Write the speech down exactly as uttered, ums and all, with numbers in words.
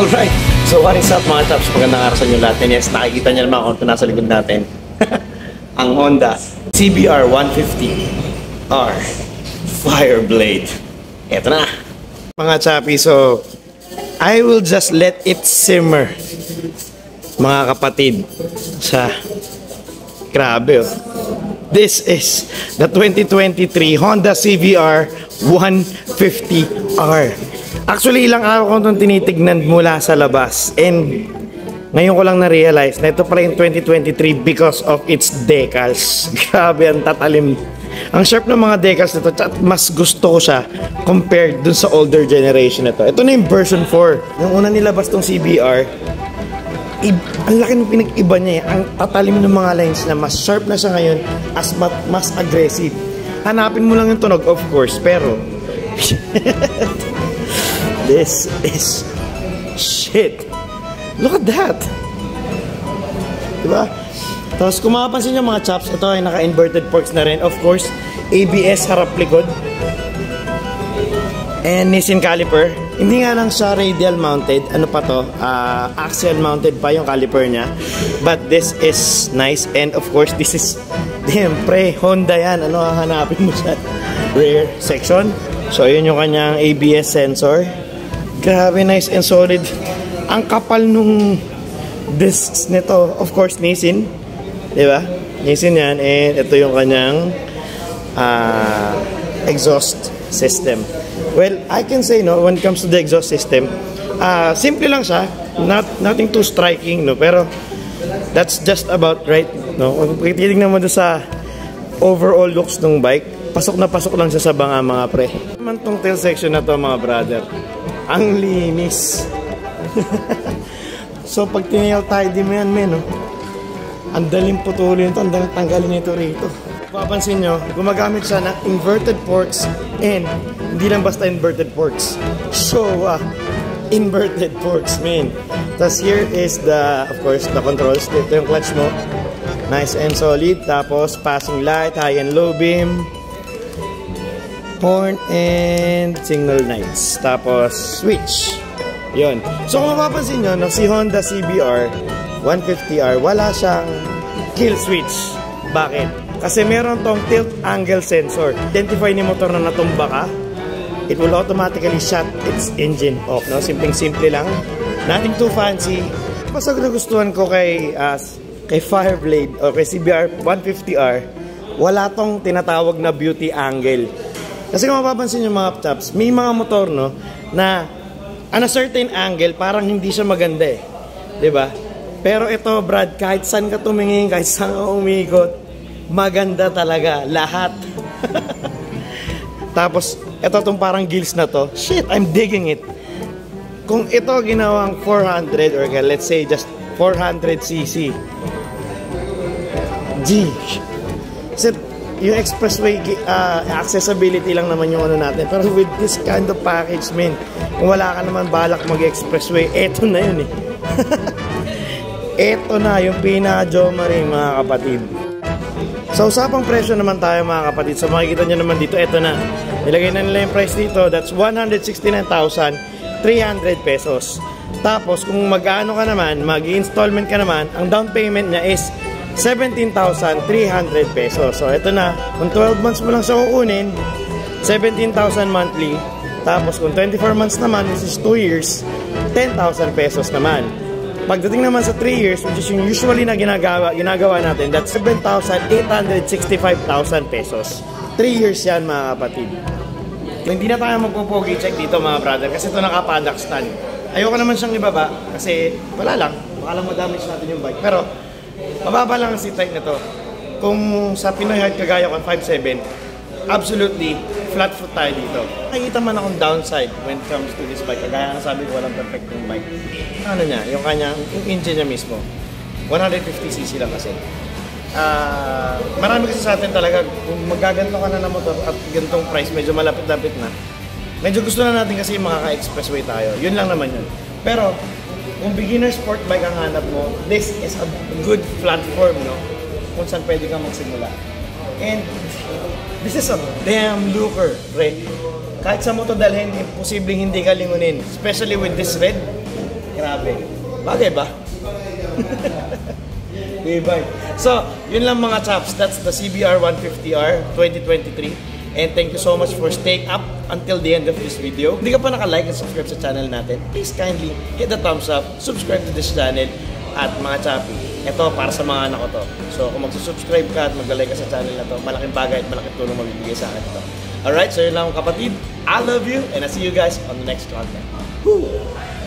Alright, so what is up mga chaps? Magandang araw sa inyo lahat. And yes, nakikita nyo naman kung ito nasa likod natin. Ang Honda C B R one fifty R Fireblade. Eto na. Mga chapi, so I will just let it simmer. Mga kapatid, sa grabe oh. This is the twenty twenty-three Honda C B R one fifty R. Actually, ilang araw ko itong tinitignan mula sa labas. And ngayon ko lang na-realize na ito pala yung twenty twenty-three because of its decals. Grabe, ang tatalim. Ang sharp ng mga decals nito. Mas gusto ko siya compared dun sa older generation nito. Ito na yung version four. Yung una nilabas tong C B R, ang laki ng pinag-iba niya. Ang tatalim ng mga lines na mas sharp na siya ngayon as mas, mas aggressive. Hanapin mo lang yung tunog, of course. Pero this is shit. Look at that. Diba? Tapos kung makapansin nyo mga chaps, ito ay naka-inverted forks na rin. Of course, A B S harap likod. And Nissin caliper. Hindi nga lang siya radial mounted. Ano pa to? Uh, axial mounted pa yung caliper niya. But this is nice. And of course, this is, damn, pre, Honda yan. Ano hahanapin mo sa rear section? So, yun yung kanyang A B S sensor. Grabe, nice and solid. Ang kapal nung discs nito, of course, Nissin. Diba? Nissin yan. And ito yung kanyang uh, exhaust system. Well, I can say, no, when it comes to the exhaust system, uh, simple lang siya. Not, nothing too striking, no? Pero, that's just about right, no? Kung titignan mo doon sa overall looks ng bike, pasok na pasok lang siya sa banga, mga pre. Naman tong tail section na to, mga brother. Ang linis. So, pag tinail tidy mo yan, men, no? Ang daling putulin ito, ang daling tanggalin ito rito. Papansin nyo, gumagamit siya ng inverted forks and hindi lang basta inverted forks. So, uh, inverted forks, man. Tapos here is the, of course, the controls. Ito yung clutch mo. Nice and solid. Tapos, passing light, high and low beam, horn, and signal lights. Tapos, switch. Yun. So, kung mapapansin nyo, no, si Honda C B R one fifty R, wala siyang kill switch. Bakit? Kasi meron tong tilt angle sensor. Identify ni motor na natumba ka, it will automatically shut its engine off. No? Simpleng-simple lang. Nothing too fancy. Basta nagustuhan ko kay, uh, kay Fireblade o kay C B R one fifty R, wala tong tinatawag na beauty angle. Kasi kung mapapansin yung mga chaps, may mga motor, no, na on a certain angle, parang hindi siya maganda eh. Diba? Pero ito, Brad, kahit saan ka tumingin, kahit saan ka umikot, maganda talaga. Lahat. Tapos, ito itong parang gills na to. Shit, I'm digging it. Kung ito ginawang four hundred or let's say just four hundred c c. G. Kasi yung expressway uh, accessibility lang naman yung ano natin. Pero with this kind of package, man, kung wala ka naman balak mag-expressway, eto na yun eh. Eto na yung pinaka-jomari, mga kapatid. Sa usapang presyo naman tayo, mga kapatid. So makikita nyo naman dito, eto na. Nilagay na nila yung price dito. That's one hundred sixty-nine thousand three hundred pesos. Tapos kung mag-ano ka naman, mag-installment ka naman, ang down payment niya is seventeen thousand three hundred pesos. So eto na. Kung twelve months mo lang siya kukunin, seventeen thousand monthly. Tapos kung twenty-four months naman, which is two years, ten thousand pesos naman. Pagdating naman sa three years, which is yung usually na ginagawa, ginagawa natin, that's seven thousand eight hundred sixty-five thousand pesos. three years yan, mga kapatid. So, hindi na tayo magpo-pogi check dito, mga brother, kasi ito naka-paddock stand. Ayoko naman siyang ibaba, kasi wala lang. Baka lang madamage natin yung bike. Pero, mababa lang ang seat height na to. Kung sa Pinoy height kagaya ko, five seven, absolutely flat foot tayo dito. Nakikita man akong downside when it comes to this bike. Kagaya nga sabi ko, walang perfect yung bike. Ano niya, yung kanyang, yung engine niya mismo, one fifty c c lang kasi. Uh, marami kasi sa atin talaga, kung magaganto ka na ng motor at gantong price, medyo malapit-lapit na. Medyo gusto na natin kasi makaka-expressway tayo. Yun lang naman yun. Pero, kung beginner sport bike ang hanap mo, this is a good platform, no? Kung saan pwede kang magsimula. And, this is a damn looker, pre. Kahit sa mo to dalhin, imposibleng hindi ka lingunin. Especially with this red. Grabe. Bagay ba? Diba? So, yun lang mga chaps. That's the C B R one fifty R twenty twenty-three. And thank you so much for staying up until the end of this video. Kung hindi ka pa naka-like and subscribe sa channel natin, please kindly hit the thumbs up, subscribe to this channel, at mga chappy, ito para sa mga anak ko to. So kung magsusubscribe ka at mag-like ka sa channel na to, malaking bagay at malaking tulong mabibigay sa akin ito. Alright, so yun lang kapatid. I love you and I see you guys on the next content. Woo!